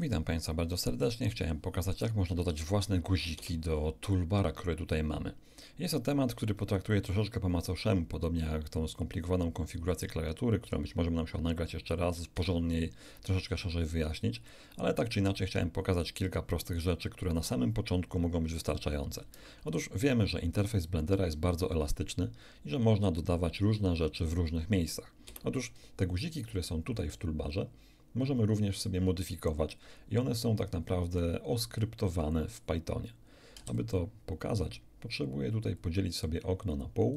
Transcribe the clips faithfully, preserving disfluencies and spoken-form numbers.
Witam Państwa bardzo serdecznie. Chciałem pokazać, jak można dodać własne guziki do toolbara, który tutaj mamy. Jest to temat, który potraktuję troszeczkę po macoszemu, podobnie jak tą skomplikowaną konfigurację klawiatury, którą być może będę musiał nagrać jeszcze raz, porządniej, troszeczkę szerzej wyjaśnić, ale tak czy inaczej chciałem pokazać kilka prostych rzeczy, które na samym początku mogą być wystarczające. Otóż wiemy, że interfejs Blendera jest bardzo elastyczny i że można dodawać różne rzeczy w różnych miejscach. Otóż te guziki, które są tutaj w toolbarze, możemy również sobie modyfikować i one są tak naprawdę oskryptowane w Pythonie. Aby to pokazać, potrzebuję tutaj podzielić sobie okno na pół,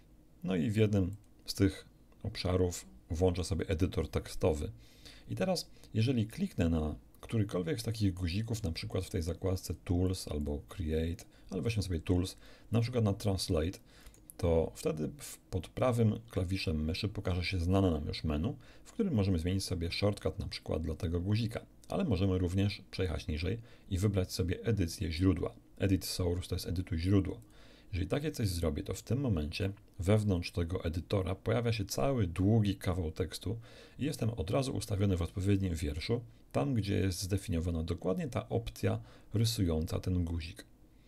no i w jednym z tych obszarów włączę sobie edytor tekstowy. I teraz, jeżeli kliknę na którykolwiek z takich guzików, na przykład w tej zakładce Tools albo Create, ale weźmy sobie Tools, na przykład na Translate, to wtedy pod prawym klawiszem myszy pokaże się znane nam już menu, w którym możemy zmienić sobie shortcut na przykład dla tego guzika, ale możemy również przejechać niżej i wybrać sobie edycję źródła. Edit source to jest edytuj źródło. Jeżeli takie coś zrobię, to w tym momencie wewnątrz tego edytora pojawia się cały długi kawał tekstu i jestem od razu ustawiony w odpowiednim wierszu, tam gdzie jest zdefiniowana dokładnie ta opcja rysująca ten guzik.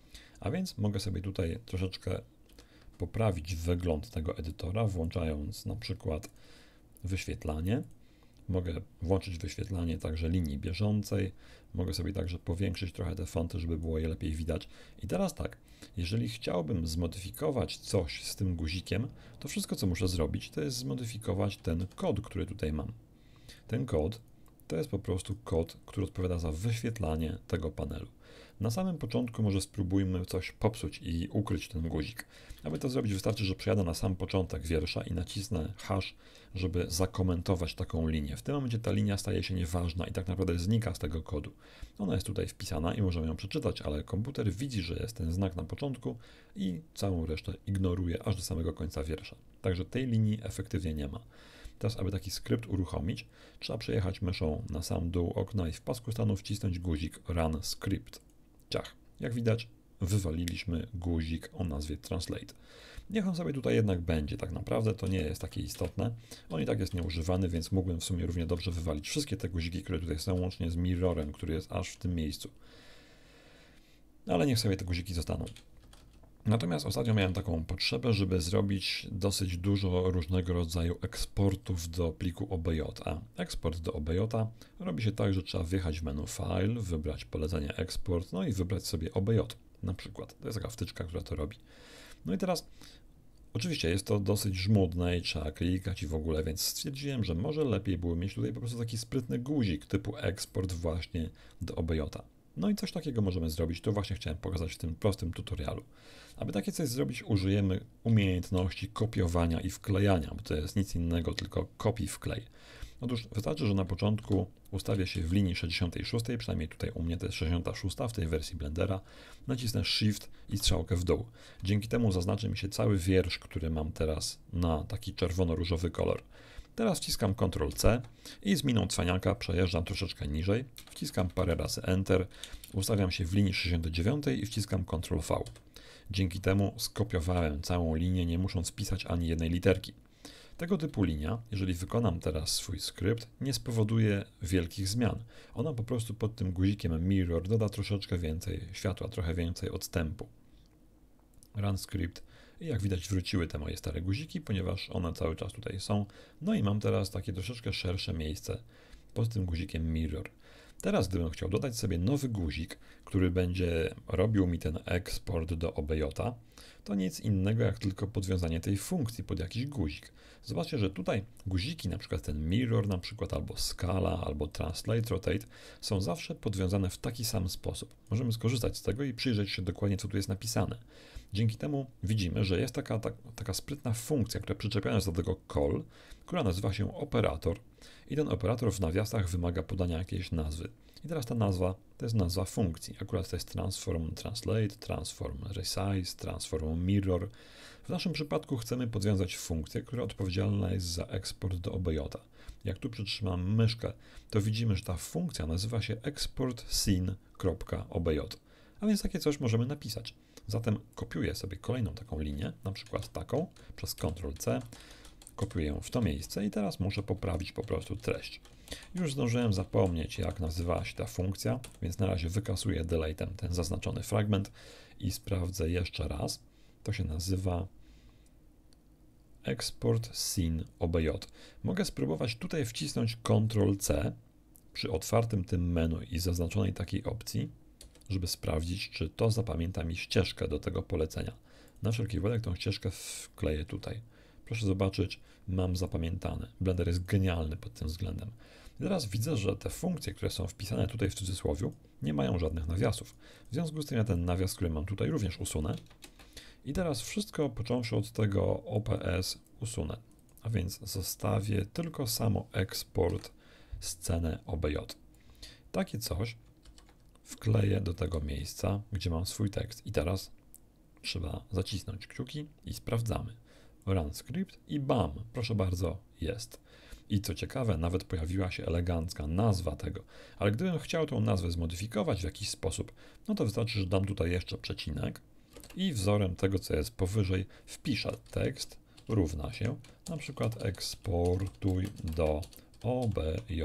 A więc mogę sobie tutaj troszeczkę poprawić wygląd tego edytora, włączając na przykład wyświetlanie. Mogę włączyć wyświetlanie także linii bieżącej. Mogę sobie także powiększyć trochę te fonty, żeby było je lepiej widać. I teraz tak, jeżeli chciałbym zmodyfikować coś z tym guzikiem, to wszystko, co muszę zrobić, to jest zmodyfikować ten kod, który tutaj mam. Ten kod to jest po prostu kod, który odpowiada za wyświetlanie tego panelu. Na samym początku może spróbujmy coś popsuć i ukryć ten guzik. Aby to zrobić, wystarczy, że przejadę na sam początek wiersza i nacisnę hash, żeby zakomentować taką linię. W tym momencie ta linia staje się nieważna i tak naprawdę znika z tego kodu. Ona jest tutaj wpisana i możemy ją przeczytać, ale komputer widzi, że jest ten znak na początku i całą resztę ignoruje aż do samego końca wiersza. Także tej linii efektywnie nie ma. Teraz, aby taki skrypt uruchomić, trzeba przejechać myszą na sam dół okna i w pasku stanu wcisnąć guzik Run Script. Ciach, jak widać, wywaliliśmy guzik o nazwie Translate. Niech on sobie tutaj jednak będzie, tak naprawdę to nie jest takie istotne. On i tak jest nieużywany, więc mógłbym w sumie równie dobrze wywalić wszystkie te guziki, które tutaj są, łącznie z mirrorem, który jest aż w tym miejscu. Ale niech sobie te guziki zostaną. Natomiast ostatnio miałem taką potrzebę, żeby zrobić dosyć dużo różnego rodzaju eksportów do pliku O B J. A eksport do O B J robi się tak, że trzeba wjechać w menu File, wybrać polecenie Export, no i wybrać sobie O B J na przykład. To jest taka wtyczka, która to robi. No i teraz oczywiście jest to dosyć żmudne i trzeba klikać i w ogóle, więc stwierdziłem, że może lepiej było mieć tutaj po prostu taki sprytny guzik typu eksport właśnie do O B J. No i coś takiego możemy zrobić, to właśnie chciałem pokazać w tym prostym tutorialu. Aby takie coś zrobić, użyjemy umiejętności kopiowania i wklejania, bo to jest nic innego, tylko kopii wklej. Otóż wystarczy, że na początku ustawię się w linii sześćdziesiątej szóstej, przynajmniej tutaj u mnie to jest sześćdziesiąta szósta w tej wersji Blendera, nacisnę Shift i strzałkę w dół. Dzięki temu zaznaczy mi się cały wiersz, który mam teraz na taki czerwono-różowy kolor. Teraz wciskam kontrol C i z miną cwaniaka przejeżdżam troszeczkę niżej, wciskam parę razy Enter, ustawiam się w linii sześćdziesiątej dziewiątej i wciskam kontrol V. Dzięki temu skopiowałem całą linię, nie musząc pisać ani jednej literki. Tego typu linia, jeżeli wykonam teraz swój skrypt, nie spowoduje wielkich zmian. Ona po prostu pod tym guzikiem Mirror doda troszeczkę więcej światła, trochę więcej odstępu. Run Script i jak widać wróciły te moje stare guziki, ponieważ one cały czas tutaj są. No i mam teraz takie troszeczkę szersze miejsce pod tym guzikiem Mirror. Teraz gdybym chciał dodać sobie nowy guzik, który będzie robił mi ten eksport do O B J, to nic innego jak tylko podwiązanie tej funkcji pod jakiś guzik. Zobaczcie, że tutaj guziki, na przykład ten mirror, na przykład albo scala, albo translate, rotate, są zawsze podwiązane w taki sam sposób. Możemy skorzystać z tego i przyjrzeć się dokładnie, co tu jest napisane. Dzięki temu widzimy, że jest taka, ta, taka sprytna funkcja, która przyczepiona jest do tego call, która nazywa się operator i ten operator w nawiasach wymaga podania jakiejś nazwy. I teraz ta nazwa to jest nazwa funkcji. Akurat to jest transform translate, transform resize, transform mirror. W naszym przypadku chcemy podwiązać funkcję, która odpowiedzialna jest za eksport do O B J. Jak tu przytrzymam myszkę, to widzimy, że ta funkcja nazywa się export scene.obj. A więc takie coś możemy napisać. Zatem kopiuję sobie kolejną taką linię, na przykład taką, przez kontrol C, kopiuję ją w to miejsce i teraz muszę poprawić po prostu treść. Już zdążyłem zapomnieć, jak nazywała się ta funkcja, więc na razie wykasuję delete'em ten zaznaczony fragment i sprawdzę jeszcze raz. To się nazywa export scene obj. Mogę spróbować tutaj wcisnąć kontrol C przy otwartym tym menu i zaznaczonej takiej opcji, żeby sprawdzić, czy to zapamięta mi ścieżkę do tego polecenia. Na wszelki wypadek tą ścieżkę wkleję tutaj. Proszę zobaczyć, mam zapamiętane. Blender jest genialny pod tym względem. I teraz widzę, że te funkcje, które są wpisane tutaj w cudzysłowiu, nie mają żadnych nawiasów. W związku z tym ja ten nawias, który mam tutaj, również usunę. I teraz wszystko, począwszy od tego O P S, usunę. A więc zostawię tylko samo eksport scenę obj. Takie coś wkleję do tego miejsca, gdzie mam swój tekst. I teraz trzeba zacisnąć kciuki i sprawdzamy. Run script i bam, proszę bardzo, jest. I co ciekawe, nawet pojawiła się elegancka nazwa tego, ale gdybym chciał tą nazwę zmodyfikować w jakiś sposób, no to wystarczy, że dam tutaj jeszcze przecinek i wzorem tego, co jest powyżej, wpiszę tekst równa się, na przykład eksportuj do obj.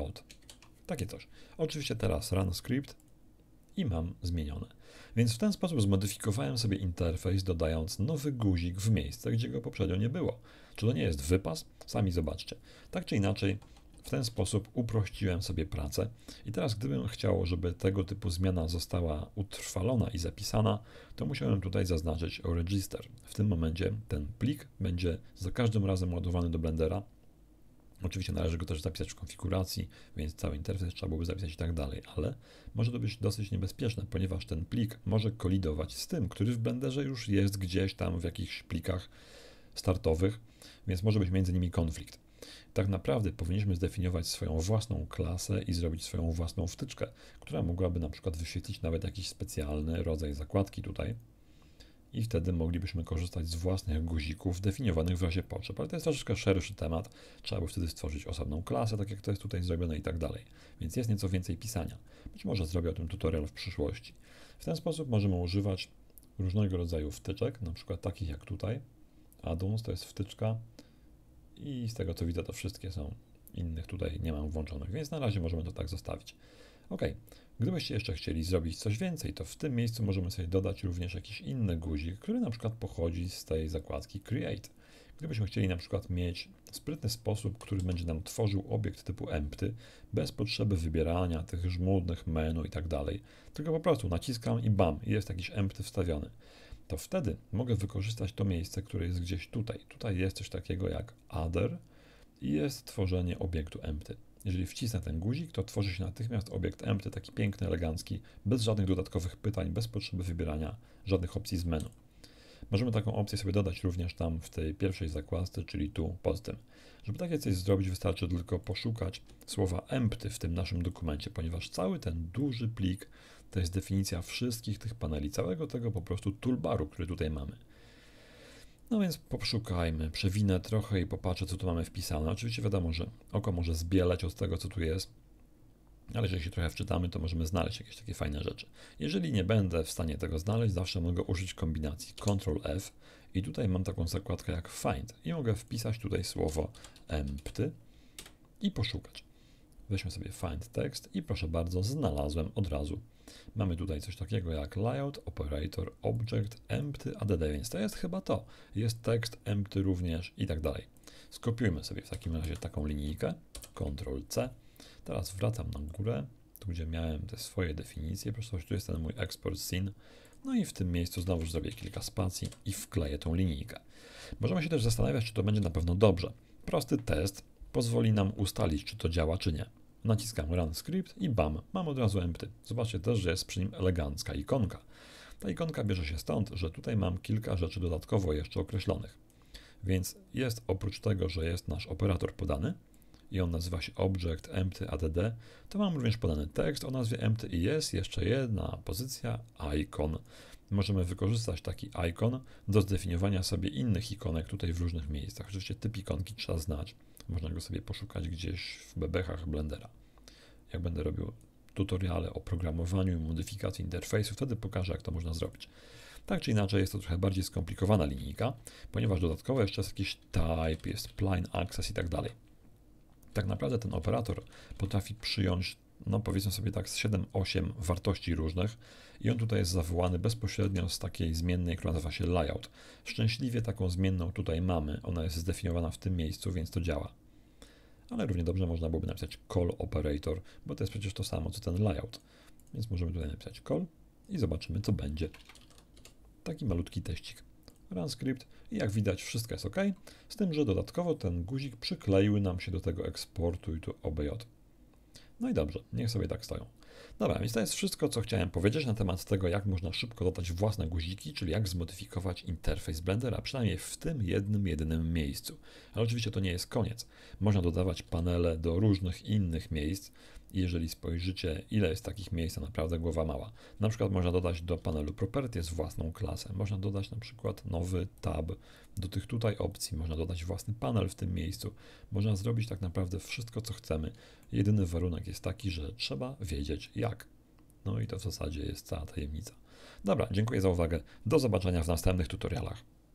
Takie coś. Oczywiście teraz run script i mam zmienione. Więc w ten sposób zmodyfikowałem sobie interfejs, dodając nowy guzik w miejsce, gdzie go poprzednio nie było. Czy to nie jest wypas? Sami zobaczcie. Tak czy inaczej, w ten sposób uprościłem sobie pracę i teraz gdybym chciał, żeby tego typu zmiana została utrwalona i zapisana, to musiałem tutaj zaznaczyć register. W tym momencie ten plik będzie za każdym razem ładowany do Blendera. Oczywiście należy go też zapisać w konfiguracji, więc cały interfejs trzeba byłoby zapisać i tak dalej, ale może to być dosyć niebezpieczne, ponieważ ten plik może kolidować z tym, który w Blenderze już jest gdzieś tam w jakichś plikach startowych, więc może być między nimi konflikt. Tak naprawdę powinniśmy zdefiniować swoją własną klasę i zrobić swoją własną wtyczkę, która mogłaby na przykład wyświetlić nawet jakiś specjalny rodzaj zakładki tutaj. I wtedy moglibyśmy korzystać z własnych guzików definiowanych w razie potrzeb. Ale to jest troszeczkę szerszy temat. Trzeba by wtedy stworzyć osobną klasę, tak jak to jest tutaj zrobione i tak dalej. Więc jest nieco więcej pisania. Być może zrobię o tym tutorial w przyszłości. W ten sposób możemy używać różnego rodzaju wtyczek, na przykład takich jak tutaj. Addons to jest wtyczka i z tego co widzę to wszystkie są. Innych tutaj nie mam włączonych, więc na razie możemy to tak zostawić. OK. Gdybyście jeszcze chcieli zrobić coś więcej, to w tym miejscu możemy sobie dodać również jakiś inny guzik, który na przykład pochodzi z tej zakładki Create. Gdybyśmy chcieli na przykład mieć sprytny sposób, który będzie nam tworzył obiekt typu empty, bez potrzeby wybierania tych żmudnych menu i tak dalej, tylko po prostu naciskam i bam, jest jakiś empty wstawiony, to wtedy mogę wykorzystać to miejsce, które jest gdzieś tutaj. Tutaj jest coś takiego jak other i jest tworzenie obiektu empty. Jeżeli wcisnę ten guzik, to tworzy się natychmiast obiekt empty, taki piękny, elegancki, bez żadnych dodatkowych pytań, bez potrzeby wybierania żadnych opcji z menu. Możemy taką opcję sobie dodać również tam w tej pierwszej zakładce, czyli tu pod tym. Żeby takie coś zrobić, wystarczy tylko poszukać słowa empty w tym naszym dokumencie, ponieważ cały ten duży plik to jest definicja wszystkich tych paneli, całego tego po prostu toolbaru, który tutaj mamy. No więc poszukajmy, przewinę trochę i popatrzę, co tu mamy wpisane. Oczywiście wiadomo, że oko może zbielać od tego, co tu jest, ale jeżeli się trochę wczytamy, to możemy znaleźć jakieś takie fajne rzeczy. Jeżeli nie będę w stanie tego znaleźć, zawsze mogę użyć kombinacji kontrol F i tutaj mam taką zakładkę jak Find i mogę wpisać tutaj słowo empty i poszukać. Weźmy sobie Find Text i proszę bardzo, znalazłem od razu. Mamy tutaj coś takiego jak layout, operator, object, empty, add, więc to jest chyba to. Jest tekst, empty również i tak dalej. Skopiujmy sobie w takim razie taką linijkę, kontrol C. Teraz wracam na górę, tu gdzie miałem te swoje definicje, proszę zobaczyć, tu jest ten mój export scene. No i w tym miejscu znowu zrobię kilka spacji i wkleję tą linijkę. Możemy się też zastanawiać, czy to będzie na pewno dobrze. Prosty test pozwoli nam ustalić, czy to działa, czy nie. Naciskam Run Script i bam, mam od razu empty. Zobaczcie też, że jest przy nim elegancka ikonka. Ta ikonka bierze się stąd, że tutaj mam kilka rzeczy dodatkowo jeszcze określonych. Więc jest oprócz tego, że jest nasz operator podany i on nazywa się Object Empty Add, to mam również podany tekst o nazwie empty i jest jeszcze jedna pozycja icon. Możemy wykorzystać taki icon do zdefiniowania sobie innych ikonek tutaj w różnych miejscach. Oczywiście typ ikonki trzeba znać. Można go sobie poszukać gdzieś w bebechach Blendera. Jak będę robił tutoriale o programowaniu i modyfikacji interfejsu, wtedy pokażę, jak to można zrobić. Tak czy inaczej jest to trochę bardziej skomplikowana linijka, ponieważ dodatkowo jeszcze jest jakiś type, jest plain access i tak dalej. Tak naprawdę ten operator potrafi przyjąć, no powiedzmy sobie tak, z siedem osiem wartości różnych i on tutaj jest zawołany bezpośrednio z takiej zmiennej, która nazywa się layout. Szczęśliwie taką zmienną tutaj mamy, ona jest zdefiniowana w tym miejscu, więc to działa. Ale równie dobrze można byłoby napisać call operator, bo to jest przecież to samo co ten layout. Więc możemy tutaj napisać call i zobaczymy, co będzie. Taki malutki teścik. Run script i jak widać wszystko jest OK, z tym, że dodatkowo ten guzik przykleiły nam się do tego eksportu i tu O B J. No i dobrze, niech sobie tak stoją. Dobra, więc to jest wszystko, co chciałem powiedzieć na temat tego, jak można szybko dodać własne guziki, czyli jak zmodyfikować interfejs Blendera, przynajmniej w tym jednym, jedynym miejscu. Ale oczywiście to nie jest koniec. Można dodawać panele do różnych innych miejsc i jeżeli spojrzycie, ile jest takich miejsc, to naprawdę głowa mała. Na przykład można dodać do panelu Properties własną klasę, można dodać na przykład nowy tab do tych tutaj opcji, można dodać własny panel w tym miejscu, można zrobić tak naprawdę wszystko, co chcemy. Jedyny warunek jest taki, że trzeba wiedzieć jak. No i to w zasadzie jest cała tajemnica. Dobra, dziękuję za uwagę. Do zobaczenia w następnych tutorialach.